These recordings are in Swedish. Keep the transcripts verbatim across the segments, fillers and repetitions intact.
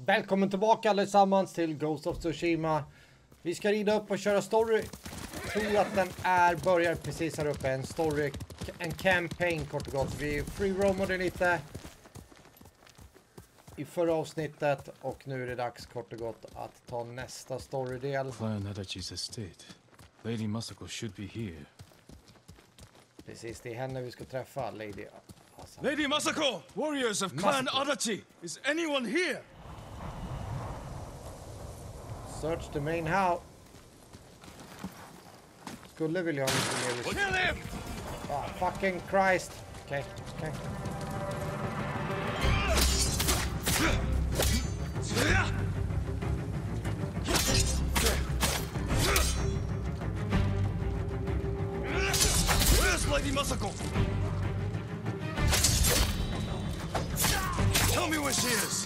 Välkommen tillbaka allesammans till Ghost of Tsushima. Vi ska rida upp och köra story. Jag tror att den är, börjar precis här uppe. En story, en campaign kort och gott. Vi free-roamade lite i förra avsnittet. Och nu är det dags kort och gott att ta nästa storydel. Clan Adachi's estate. Lady Masako should be here. Precis, det är henne vi ska träffa, Lady Masako. Lady Masako! Warriors of Clan Masako. Adachi! Is anyone here? Search the main house. Skulle vilja ha lite mer. Kill him! Ah, fucking Christ. Okej, okay, okej. Okay. Where's Lady Masako? Tell me where she is.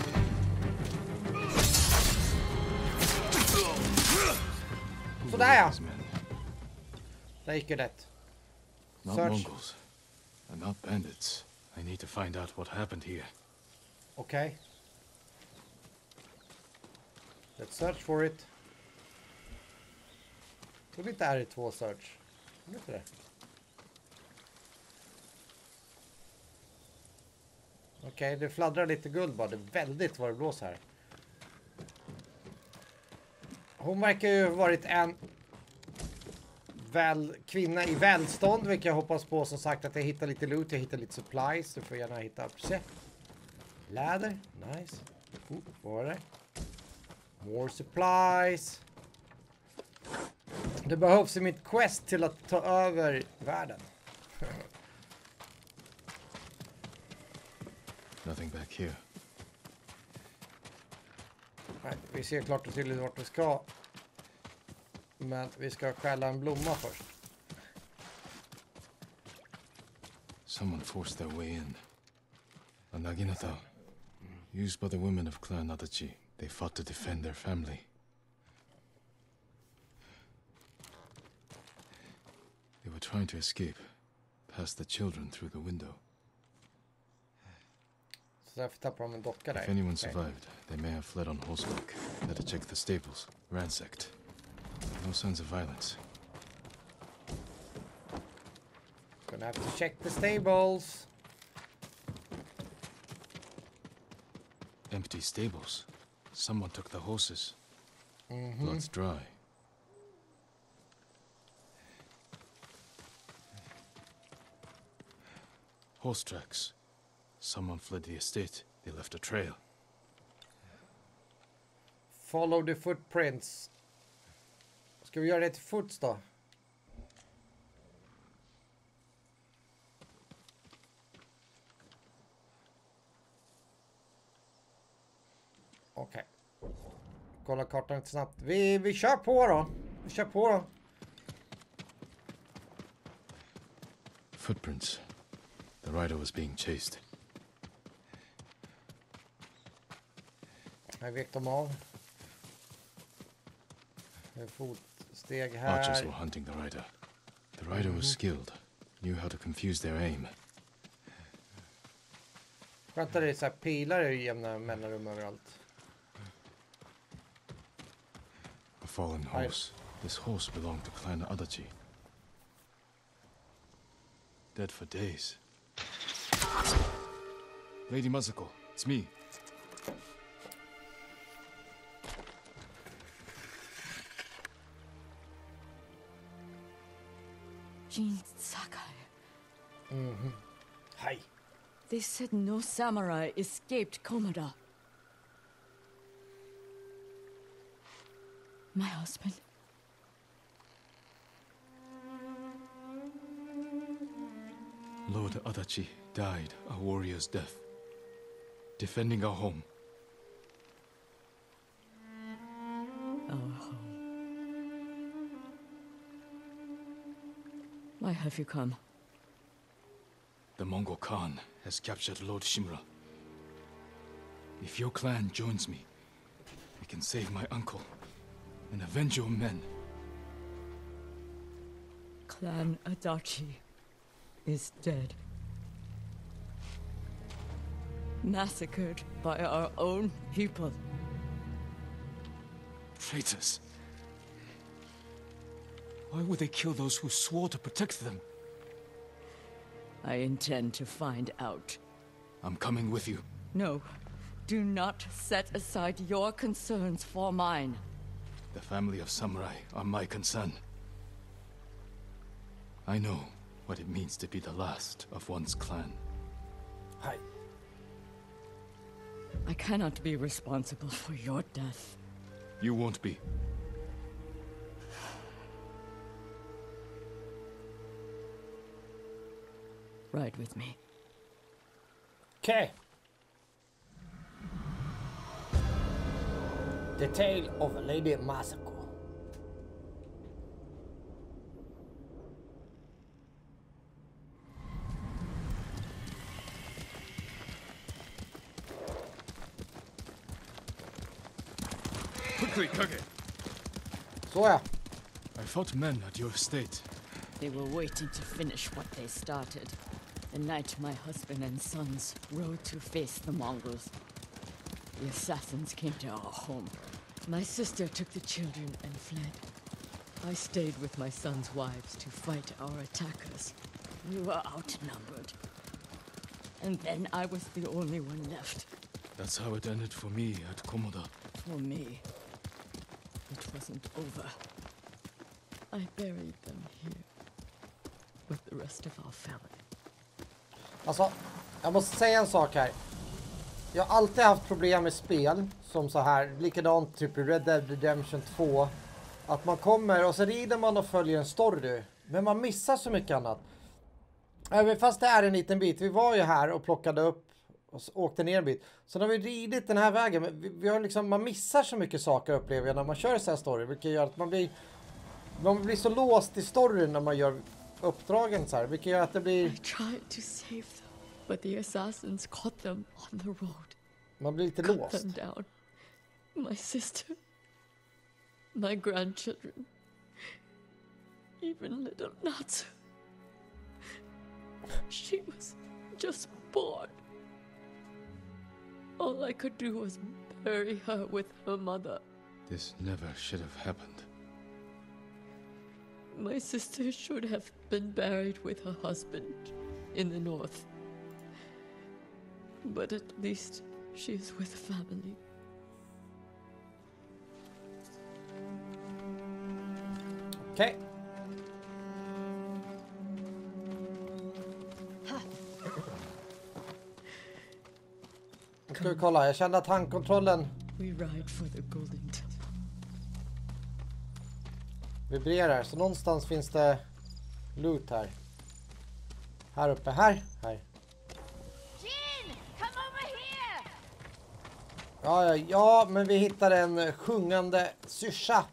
Sådär ja. Där gick ju rätt. Not Search. Mongols. And not bandits. I need to find out what happened here. Okej. Okay. Let's search for it. Tog inte R två search. Tog inte det? Okej, okay, det fladdrar lite guld bara. Det är väldigt vad det blåser här. Hon verkar ju ha varit en väl, kvinna i välstånd, vilket jag hoppas på. Som sagt att jag hittar lite loot, jag hittar lite supplies. Du får gärna hitta upp. Se. Läder, nice. Oh, vad var det? More supplies. Det behövs i mitt quest till att ta över världen. Nothing back here. Nej, vi ser klart och tydligt vart vi ska. Men vi ska stjäla en blomma först. Someone forced their way in. A naginata. Used by the women of Clan Adachi. They fought to defend their family. They were trying to escape. Past the children through the window. Så därför tappar de en docka där. If anyone Okay. survived, they may have fled on horseback. Had to check the stables. Ransacked. No signs of violence. Gonna have to check the stables. Empty stables. Someone took the horses. Mm-hmm. Blood's dry. Horse tracks. Someone fled the estate. They left a trail. Follow the footprints. Ska vi göra det till fots då? Okej. Okay. Kolla kartan lite snabbt. Vi, vi kör på då. Vi kör på då. Footprints. The rider was being chased. Här vek de av. En fotsteg här. Archers were hunting the rider. The rider was skilled. Knew how to confuse their aim. Skönt att det är så här pilar i jämna mellanrum överallt. A fallen horse. This horse belonged to Clan Adachi. Dead for days. Lady Masako, it's me. Jin Sakai. Mm-hmm. Hi. They said no samurai escaped Komoda. My husband. Lord Adachi died a warrior's death. Defending our home. Our home. Why have you come? The Mongol Khan has captured Lord Shimura. If your clan joins me, we can save my uncle and avenge your men. Clan Adachi is dead. Massacred by our own people. Traitors. Why would they kill those who swore to protect them? I intend to find out. I'm coming with you. No, do not set aside your concerns for mine. The family of samurai are my concern. I know what it means to be the last of one's clan. Hi. I cannot be responsible for your death. You won't be. Ride with me. Okay. The Tale of Lady Masako. Quickly, Kage. Så ja. I fought men at your estate. They were waiting to finish what they started. The night my husband and sons rode to face the Mongols. The assassins came to our home. My sister took the children and fled. I stayed with my sons' wives to fight our attackers. We were outnumbered. And then I was the only one left. That's how it ended for me at Komoda. For me, it wasn't over. I buried them here with the rest of our family. Alltså, jag måste säga en sak här. Jag har alltid haft problem med spel som så här, likadant typ i Red Dead Redemption två. Att man kommer och så rider man och följer en story. Men man missar så mycket annat. Även fast det är en liten bit. Vi var ju här och plockade upp och åkte ner en bit. Så när vi ridit den här vägen, men vi, vi har liksom, man missar så mycket saker upplever jag när man kör så här story. Vilket gör att man blir, man blir så låst i storyn när man gör uppdragen så här. Vilket gör att det blir... I tried to save them, but the assassins caught them on the road. Man blir lite Cut låst. them down. My sister, my grandchildren, even little Natsu. She was just born. All I could do was bury her with her mother. This never should have happened. My sister should have been buried with her husband in the north. But at least she is with family. Okej. Nu ska vi kolla. Jag kände att handkontrollen We ride for the golden temple. vibrerar. Så någonstans finns det loot här. Här uppe. Här. Här. Jin, come over here! Ja, ja, ja, men vi hittade en sjungande syrsa.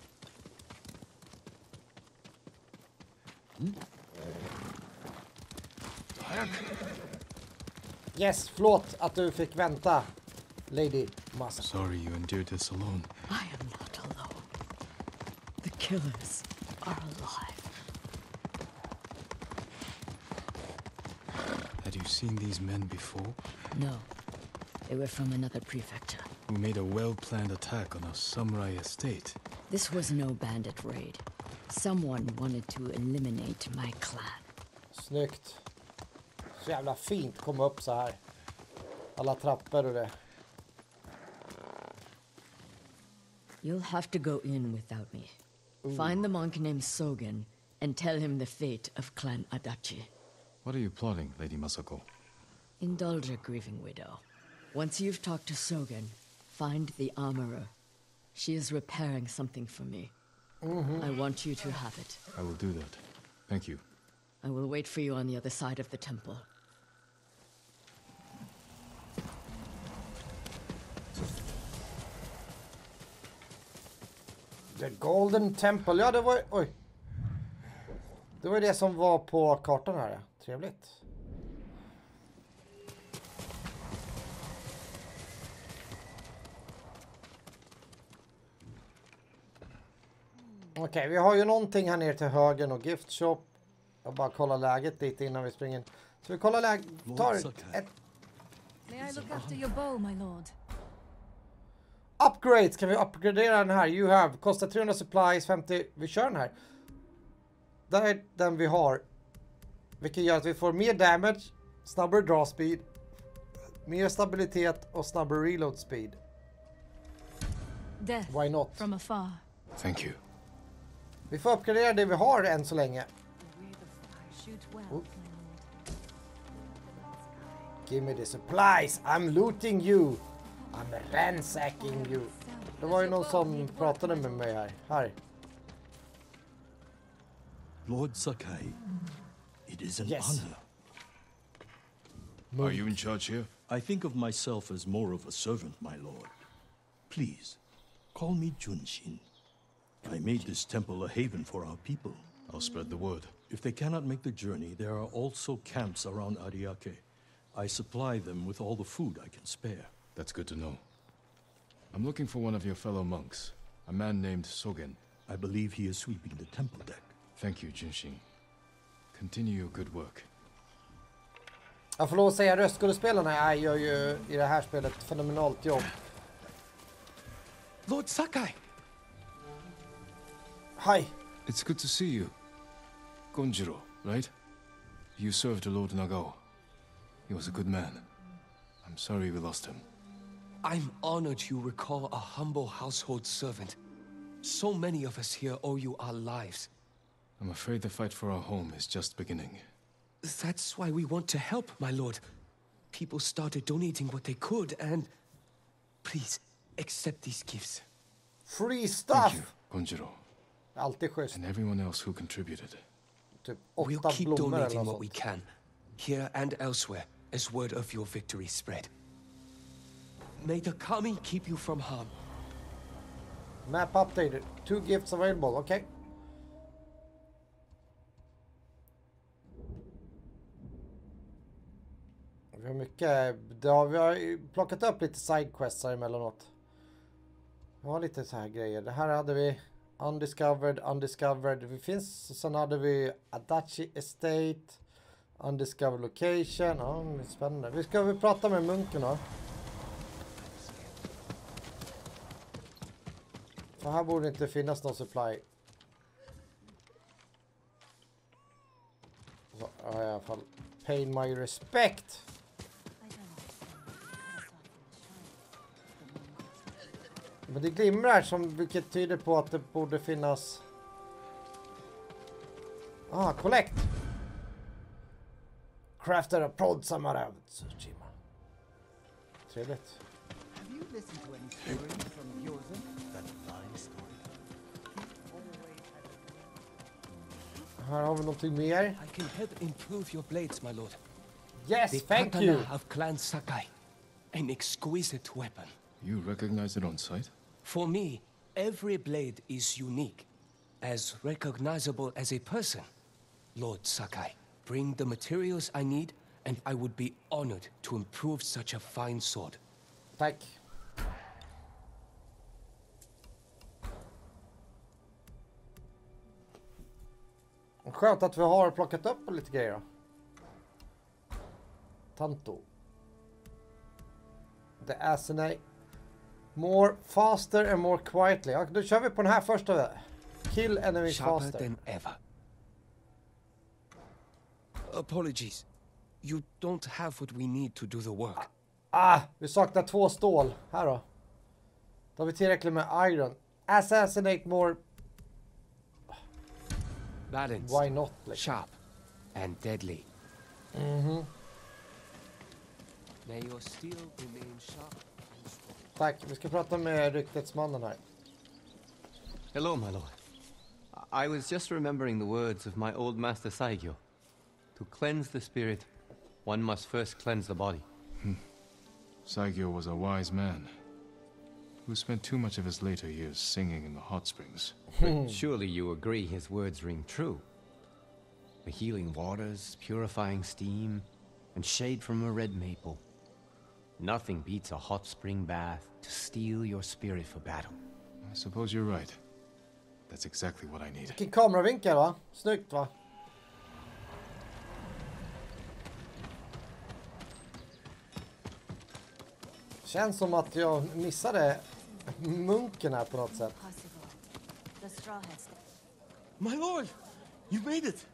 Yes, förlåt att du fick vänta, Lady Masako. Sorry you endured this alone. I am not alone. The killers are alive. Had you seen these men before? No, they were from another prefecture. Who made a well-planned attack on a samurai estate? This was no bandit raid. Someone wanted to eliminate my clan. Snyggt. Så jävla fint komma upp så här. Alla trappor och det. You'll have to go in without me. Find the monk named Sogen and tell him the fate of Clan Adachi. What are you plotting, Lady Masako? Indulge a grieving widow. Once you've talked to Sogen, find the armorer. She is repairing something for me. I want you to have it. I will do that. Thank you. I will wait for you on the other side of the temple. The Golden Temple. Ja, det var... Oj. Det var det som var på kartan här. Trevligt. Okej, okay, vi har ju någonting här nere till höger och gift shop. Jag bara kollar läget lite innan vi springer in. Så vi kollar läget. Tar ett... May I look after your bow, my lord? upgrades. Kan vi uppgradera den här? You have. Kostar trehundra supplies, femtio. Vi kör den här. Det är den vi har. Vilket gör att vi får mer damage, snabbare draw speed, mer stabilitet och snabbare reload speed. Death Why not? from afar. Thank you. Vi får uppgradera det vi har än så länge. Shoot well, Oh. my lord. Give me the supplies. I'm looting you. I'm ransacking you. Det var ju någon som pratade med mig här. Här. Lord Sakai, it is an Yes. honor. Are you in charge here? I think of myself as more of a servant, my lord. Please, call me Junshin. I made this temple a haven for our people. I'll spread the word. If they cannot make the journey, there are also camps around Ariake. I supply them with all the food I can spare. That's good to know. I'm looking for one of your fellow monks, a man named Sogen. I believe he is sweeping the temple deck. Thank you, Junshin. Continue your good work. Jag får lov att säga röstskådespelarna gör ju i det här spelet ett fenomenalt jobb. Lord Sakai! Hi. It's good to see you. Gonjiro, right? You served Lord Nagao. He was a good man. I'm sorry we lost him. I'm honored you recall a humble household servant. So many of us here owe you our lives. I'm afraid the fight for our home is just beginning. That's why we want to help, my lord. People started donating what they could, and... Please, accept these gifts. Free Thank stuff. you, Gonjiro, Alltid schysst. and everyone else who contributed. Typ We'll åtta keep blommor eller donating något what we sånt. can, here and elsewhere, as word of your victory spread. May the Kami keep you from harm. Map updated. Two gifts available. Okej. Okay. Vi har mycket. Det har, vi har plockat upp lite sidequests här emellanåt. Vi har lite så här grejer. Det här hade vi Undiscovered, Undiscovered. Det finns, sen hade vi Adachi Estate, Undiscovered Location. Ja, det är spännande. Vi ska vi prata med munken då. Så här borde inte finnas någon supply. Så, ja, i alla fall. Pay my respect. Men det glimrar som vilket tyder på att det borde finnas. Ah, collect. Crafter a prod samara. Tsushima. Trevligt. Have you listened to any stories from Yozen? That's a fine story. Här har vi någonting mer. I can help improve your blades, my lord. Yes, The thank katana you. of Clan Sakai. An exquisite weapon. You recognize it on sight? For me, every blade is unique, as recognizable as a person. Lord Sakai, bring the materials I need, and I would be honored to improve such a fine sword. Tack. Skönt att vi har plockat upp lite grejer då. Tanto. The Asinay. More faster and more quietly. Ja, då kör vi på den här första. Kill enemies Sharper faster. than ever. Apologies. You don't have what we need to do the work. Ah, vi saknar två stål. Här då. Då har vi tillräckligt med iron. Assassinate more. Balanced, Why not? Liksom. sharp, and deadly. Mhm. May your steel remain sharp and strong. Tack. Vi ska prata med ryktesmannen här. Hello, my lord. I was just remembering the words of my old master Saigyo. To cleanse the spirit, one must first cleanse the body. Saigyo was a wise man who spent too much of his later years singing in the hot springs. But surely you agree his words ring true. The healing waters, purifying steam, and shade from a red maple. Nothing beats a hot spring bath to steel your spirit for battle. I suppose you're right. That's exactly what I need. Vilken kameravinkel va? Snyggt va? Känns som att jag missade munken här på något sätt. Possible. The straw hats. My lord! You made it!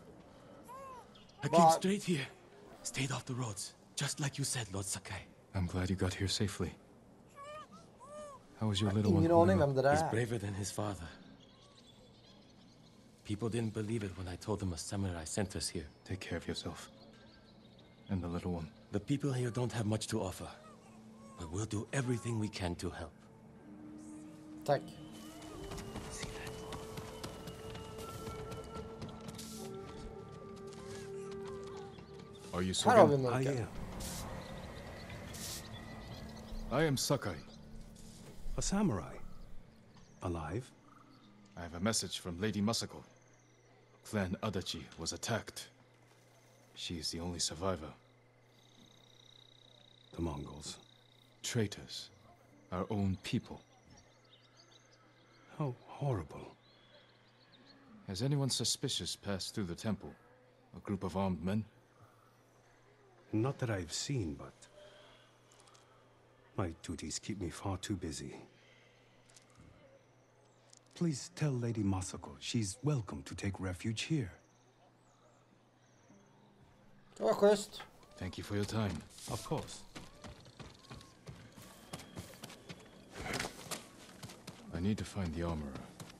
I But- came straight here. Stayed off the roads. Just like you said, Lord Sakai. I'm glad you got here safely. How was your little one? Ingen aning Luna? vem det där He's är. braver than his father. People didn't believe it when I told them a samurai sent us here. Take care of yourself. And the little one. The people here don't have much to offer. But we'll do everything we can to help. Tack. See that? Are you Här har vi Sogen? munken. I am Sakai. A samurai? Alive? I have a message from Lady Masako. Clan Adachi was attacked. She is the only survivor. The Mongols. Traitors. Our own people. How horrible. Has anyone suspicious passed through the temple? A group of armed men? Not that I've seen, but my duties keep me far too busy. Please tell Lady Masako she's welcome to take refuge here. Det var schysst. Thank you for your time. Of course. I need to find the armorer.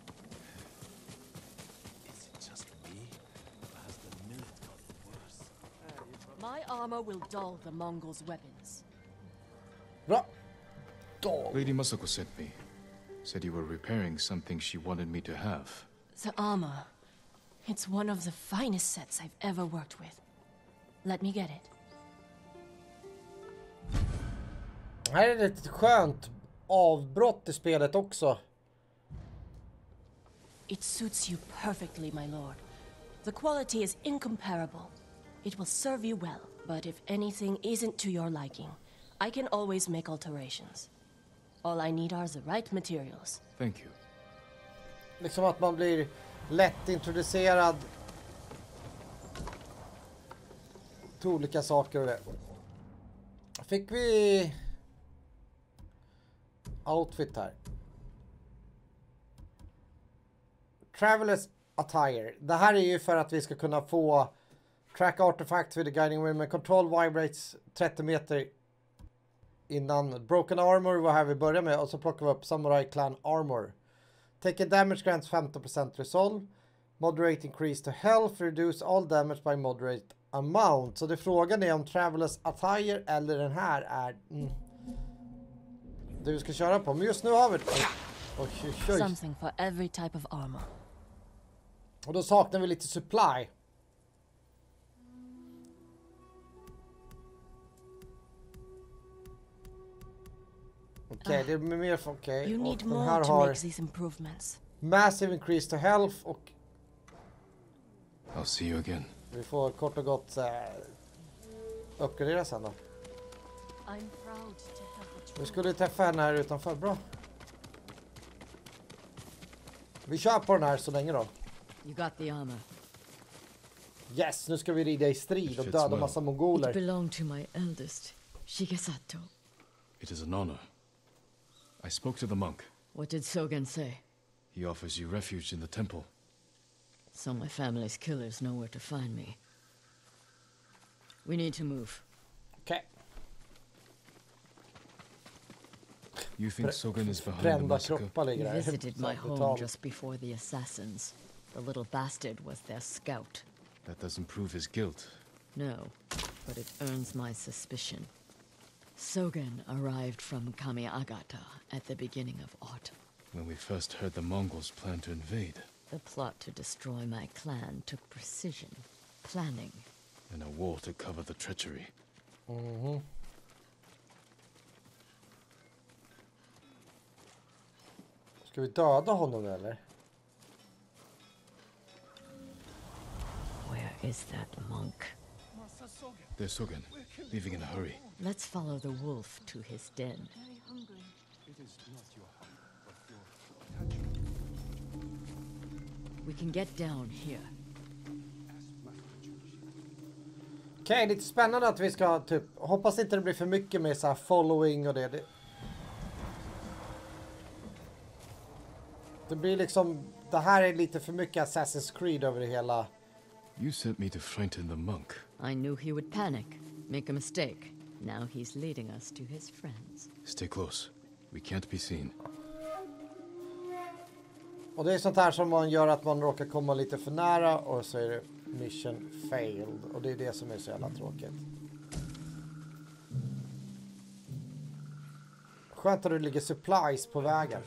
Is it just me? Or has the millet gotten worse? My armor will dull the Mongols' weapons. Bra. Då. Lady Masako sent me. Said you were repairing something she wanted me to have. The armor. It's one of the finest sets I've ever worked with. Let me get it. Här är det ett skönt avbrott i spelet också. It suits you perfectly, my lord. The quality is incomparable. It will serve you well, but if anything isn't to your liking, I can always make alterations. All I need are the right materials. Thank you. Liksom att man blir lätt introducerad till olika saker och det. Fick vi outfit här. Travelers attire. Det här är ju för att vi ska kunna få track artifacts with the guiding wheel med control vibrates trettio meter innan. Broken armor var här vi börjar med och så plockar vi upp Samurai Clan armor. Take a damage grants femton percent resolve. Moderate increase to health. Reduce all damage by moderate amount. Så det frågan är om Travelers attire eller den här är mm, det vi ska köra på. Men just nu har vi det. Oj, oj, oj. Something for every type of armor. Och då saknar vi lite supply. Okej, okay, det är mer för okej. You Okay. need Den more här to har make these improvements. massive increase to health och I'll see you again. vi får kort och gott äh, uppgradera sen då. I'm proud to help a Vi skulle träffa henne här utanför, bra. Vi kör på den här så länge då. You got the armor. Yes, nu ska vi rida i strid och It fits döda well. massa It mongoler. belonged to my eldest, Shigesato. It is an honor. I spoke to the monk. What did Sogen say? He offers you refuge in the temple. So my family's killers know where to find me. We need to move. Okej. You think Bre- Sogen is behind the Brända massacre? kroppar ligger He där. visited my Så home brutalt. just before the assassins. The little bastard was their scout. That doesn't prove his guilt. No, but it earns my suspicion. Sogen arrived from Kamiagata at the beginning of autumn. When we first heard the Mongols plan to invade, The plot to destroy my clan took precision, planning. and a war to cover the treachery. Mhm. Ska vi döda honom eller? Where is that monk? There's Sogen, leaving in a hurry. Let's follow the wolf to his den. We can get down here. Okej, okay, lite spännande att vi ska typ, hoppas inte det blir för mycket med så här following och det. det. Det blir liksom... Det här är lite för mycket Assassin's Creed över det hela. You sent me to frighten the monk. I knew he would panic, make a mistake. Now he's leading us to his friends. Stay close. We can't be seen. Och det är sånt här som man gör att man råkar komma lite för nära och så är det mission failed. Och det är det som är så jävla tråkigt. Skönt att det ligger supplies på vägen.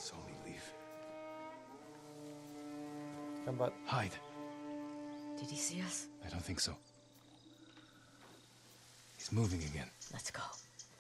Bara... Hide. Did he see us? I don't think so. He's moving again. Let's go.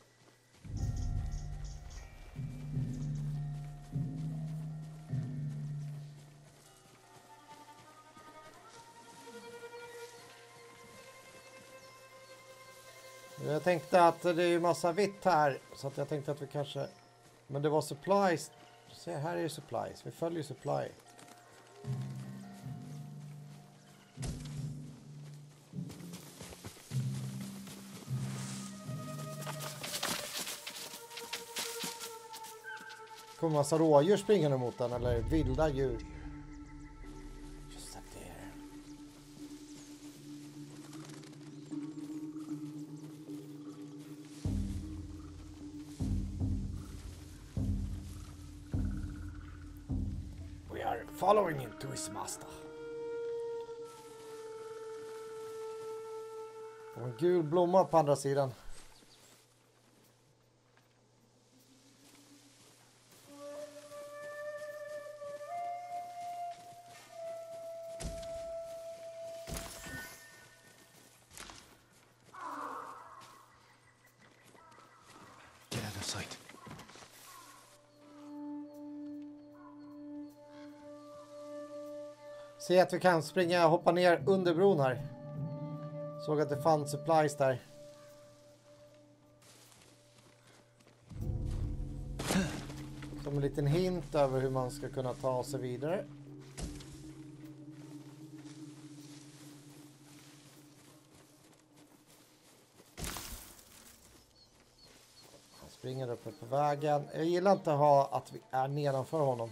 Jag tänkte att det är ju massa vitt här, så att jag tänkte att vi kanske... Men det var supplies. Se, här är ju supplies. Vi följer supply. Kommer massa rådjur springande mot den, eller vilda djur. Just up there. We are following him to his master. Och en gul blomma på andra sidan. Se att vi kan springa och hoppa ner under bron här. Såg att det fanns supplies där. Som en liten hint över hur man ska kunna ta sig vidare. Han springer uppe på vägen. Jag gillar inte att ha att vi är nedanför honom.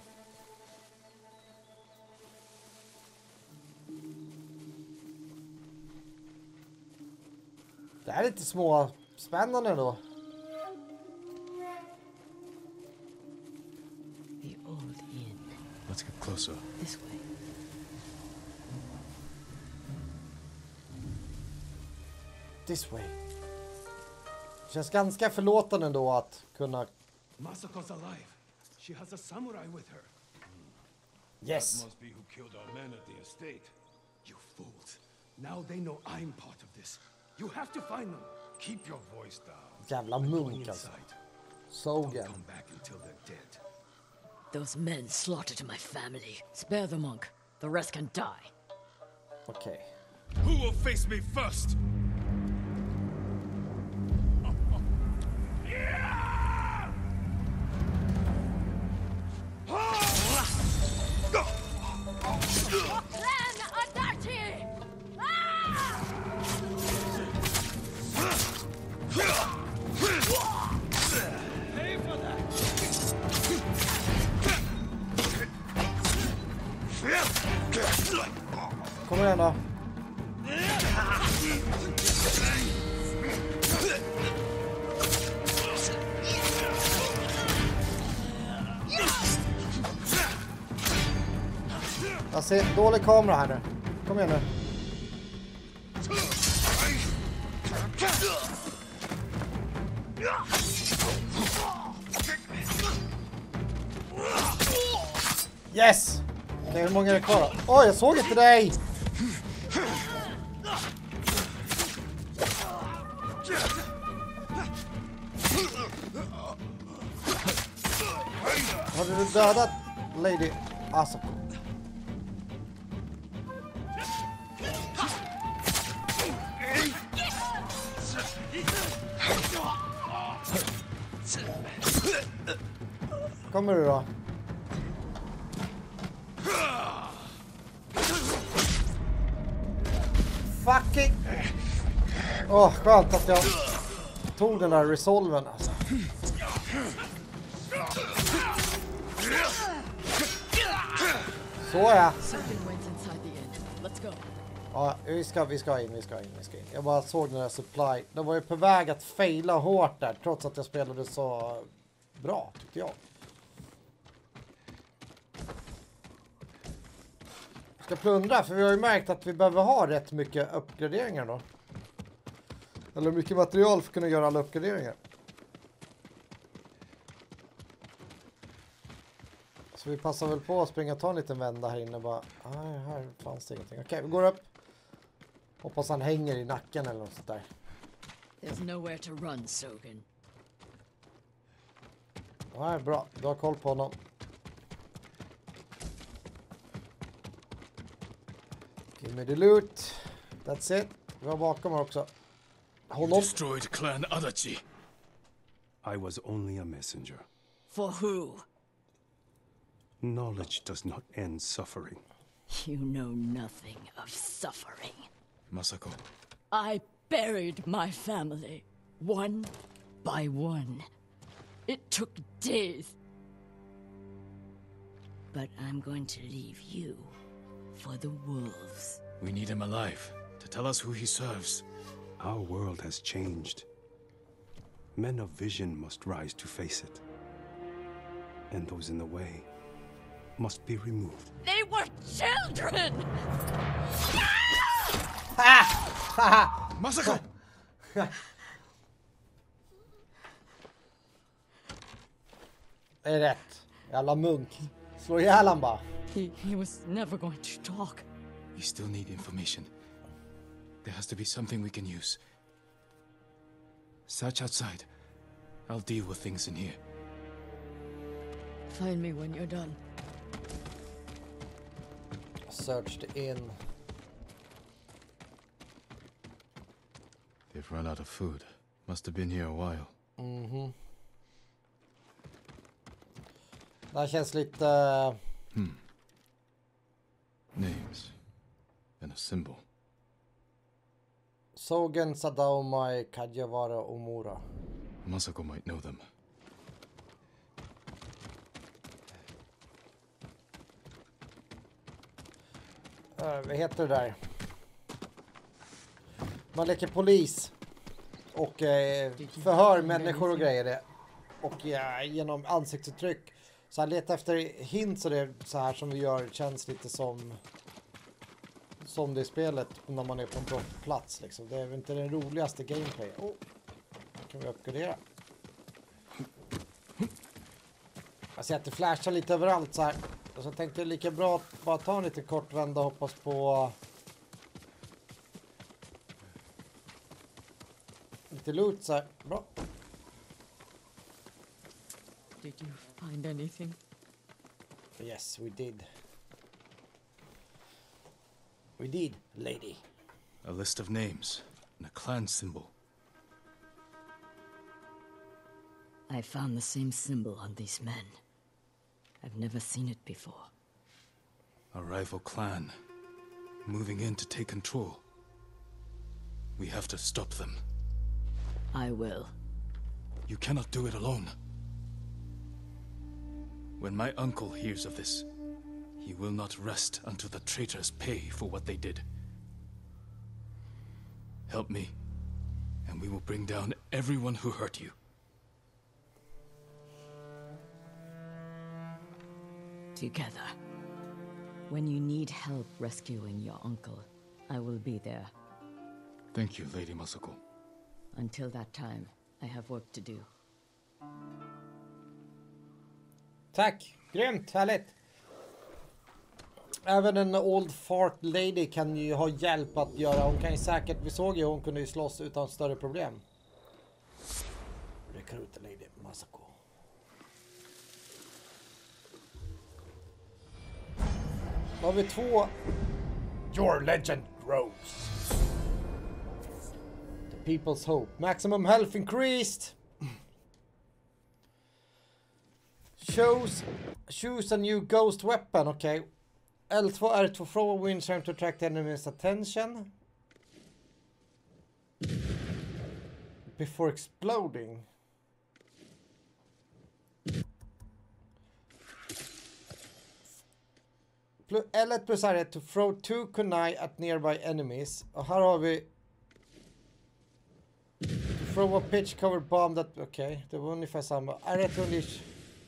Det här är lite små spännande då. The old inn. Let's get closer. This way. This way. Det känns ganska förlåtande då att kunna... Masako's alive. She has a samurai with her. Yes. That must be who killed our men at the estate. You fools. Now they know I'm part of this. You have to find them. Keep your voice down. Jävla munk alltså. Sogen. Come back until they're dead. Those men slaughtered my family. Spare the monk. The rest can die. Okay. Who will face me first? Kom igen då. Jag ser dålig kamera här nu. Kom igen nu. Yes! Okej, okay, hur många är det kvar då? Oj, oh, jag såg inte dig! Har du dödat Lady Asako? Kommer du då? Fucking! Åh, oh, skönt att jag tog den där resolven alltså. Så ja. Something went inside the inn. Let's go. Ja, vi ska, vi ska in, vi ska in, vi ska in. Jag bara såg den där supply. De var ju på väg att faila hårt där, trots att jag spelade så bra, tyckte jag. Ska plundra, för vi har ju märkt att vi behöver ha rätt mycket uppgraderingar då. Eller mycket material för att kunna göra alla uppgraderingar. Så vi passar väl på att springa och ta en liten vända här inne bara. Nej, här fanns det ingenting. Okej, vi går upp. Hoppas han hänger i nacken eller något sånt där. There's nowhere to run, Sogen. Nej, bra. Du har koll på honom. Give me the loot. That's it. Vi har bakom här också. You destroyed Clan Adachi. I was only a messenger. For who? Knowledge does not end suffering. You know nothing of suffering. Masako. I buried my family, one by one. It took days. But I'm going to leave you for the wolves. We need him alive to tell us who he serves. Our world has changed. Men of vision must rise to face it. And those in the way must be removed. They were children! Masako! Det är rätt. Jävla munk. Slå ihjäl han bara. He, he was never going to talk. We still need information. There has to be something we can use. Search outside. I'll deal with things in here. Find me when you're done. Searched in. They've run out of food. Must have been here a while. Mhm. Det här känns lite... Hmm. Names. And a symbol. Sogen, Sadaomai, Kajawara, Omura. Masako might know them. Uh, vad heter det där? Man leker polis. Och eh, förhör människor och grejer. Det. Och ja, genom ansiktsuttryck. Så han letar efter hints och det så här som vi gör känns lite som som det spelet när man är på en brottplats liksom. Det är inte den roligaste gameplay. Oh, kan vi uppgradera. Jag ser att det flashar lite överallt så här. Och så tänkte jag lika bra att bara ta en lite kort vända och hoppas på lite loot så här. Bra. Did you find anything? Yes, we did. We did, lady. A list of names and a clan symbol. I found the same symbol on these men. I've never seen it before. A rival clan. Moving in to take control. We have to stop them. I will. You cannot do it alone. When my uncle hears of this, he will not rest until the traitors pay for what they did. Help me, and we will bring down everyone who hurt you. Together. When you need help rescuing your uncle, I will be there. Thank you, Lady Masako. Until that time, I have work to do. Tack, grymt, härligt. Även en old fart lady kan ju ha hjälp att göra. Hon kan ju säkert, vi såg ju hon kunde ju slåss utan större problem. Recruit lady Masako. Då har vi två. Your legend grows. The people's hope. Maximum health increased. Choose, choose a new ghost weapon, okej. Okay. L två R två throw a wind charm to attract enemies' attention. Before exploding. L ett plus R ett to throw two kunai at nearby enemies. Och här har vi... To throw a pitch covered bomb that... Okej, okay, det var ungefär samma. R ett unleash...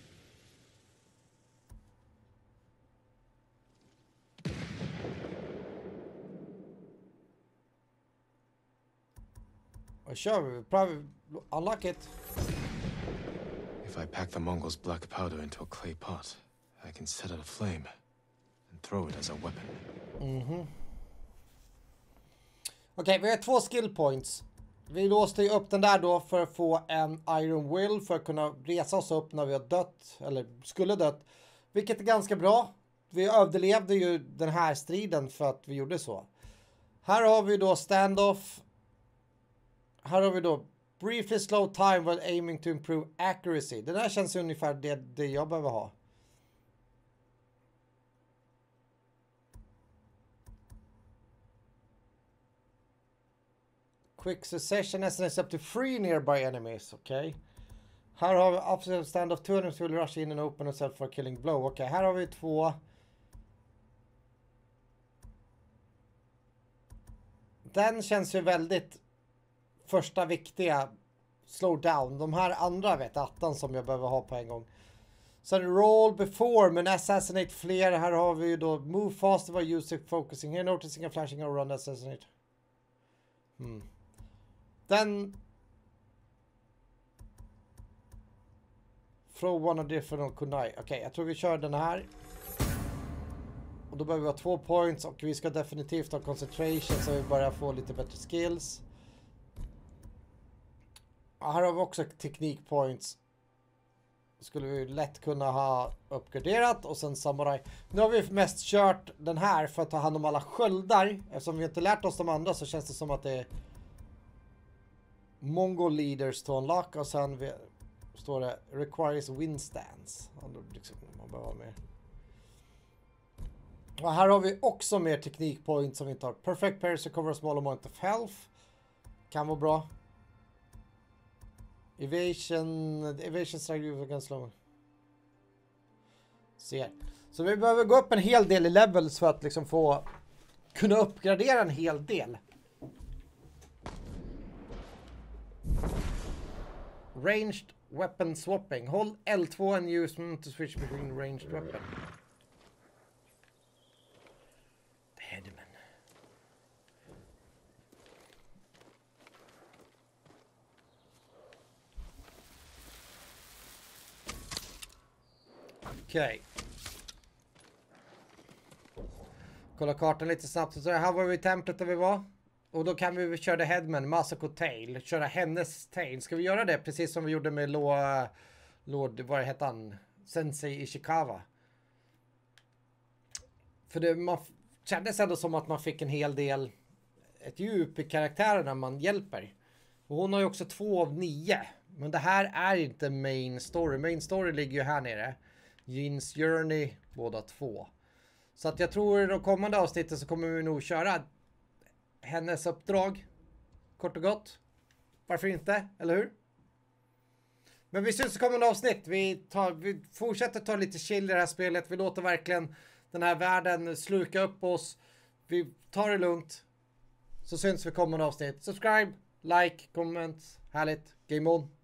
Och kör vi. Pröv... Unlock it. If I pack the Mongols' black powder into a clay pot, I can set it aflame and throw it as a weapon. Mhm. Okej, okay, vi har två skill points. Vi låste ju upp den där då för att få en Iron Will för att kunna resa oss upp när vi har dött, eller skulle dött. Vilket är ganska bra. Vi överlevde ju den här striden för att vi gjorde så. Här har vi då standoff. Här har vi då briefly slow time while aiming to improve accuracy. Det där känns ungefär det, det jag behöver ha. Quick succession S N S up to three nearby enemies. Okej. Okay. Här har vi absolute standoff. Two enemies will rush in and open themselves for a killing blow. Okej, okay, här har vi två. Den känns ju väldigt första viktiga slow down. De här andra vet attan som jag behöver ha på en gång. Så roll before men assassinate fler. Här har vi ju då move faster by using focusing. Here noticing a flashing or run assassinate. Hmm. Den throw one of different kunai. Okej, okay, jag tror vi kör den här. Och då behöver vi ha två points och vi ska definitivt ha concentration så vi börjar få lite bättre skills. Ja, här har vi också teknikpoints. Skulle vi lätt kunna ha uppgraderat och sen samurai. Nu har vi mest kört den här för att ta hand om alla sköldar. Eftersom vi inte lärt oss de andra så känns det som att det är Mongol leaders to unlock och sen vi, står det requires wind stance. Liksom, man behöver mer. Och här har vi också mer teknikpoints som vi inte har. Perfect pairs to cover a small amount of health. Kan vara bra. Evasion, evasion strike against slow. Ser. Så vi behöver gå upp en hel del i levels för att liksom få kunna uppgradera en hel del. Ranged weapon swapping. Håll L två and use to switch between ranged weapon. Headman. Okej. Okay. Kolla kartan lite snabbt. Så här var vi i templet där vi var. Och då kan vi köra Headman, Masako Tail. Köra hennes tail. Ska vi göra det precis som vi gjorde med Lord, Lord vad heter han? Sensei Ishikawa. För det man kändes ändå som att man fick en hel del ett djup i karaktärerna man hjälper. Och hon har ju också två av nio. Men det här är inte main story. Main story ligger ju här nere. Jin's Journey, båda två. Så att jag tror i de kommande avsnitten så kommer vi nog köra hennes uppdrag. Kort och gott. Varför inte? Eller hur? Men vi syns i kommande avsnitt. Vi, tar, vi fortsätter ta lite chill i det här spelet. Vi låter verkligen den här världen sluka upp oss. Vi tar det lugnt. Så syns vi i kommande avsnitt. Subscribe, like, comment. Härligt. Game on.